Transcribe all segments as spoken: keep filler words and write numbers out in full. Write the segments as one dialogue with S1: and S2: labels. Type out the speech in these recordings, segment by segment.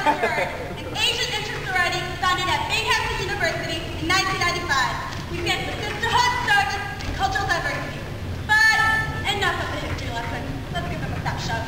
S1: Stern, an Asian interest sorority founded at Binghamton University in nineteen ninety-five. We stand for sisterhood, service, and cultural diversity. But enough of the history lesson. Let's give them a step shove.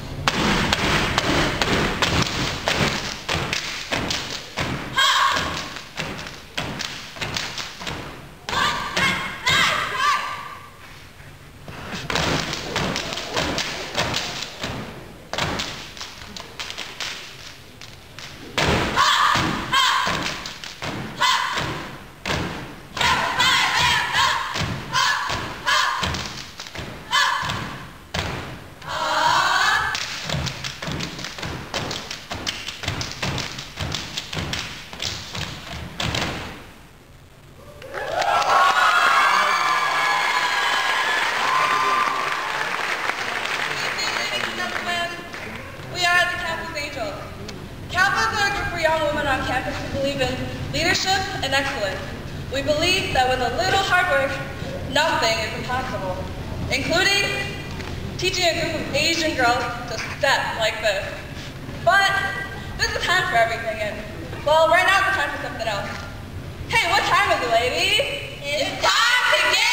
S2: And excellence. We believe that with a little hard work, nothing is impossible, including teaching a group of Asian girls to step like this. But there's a time for everything, and well, right now it's time for something else. Hey, what time is it, ladies?
S1: It's time to get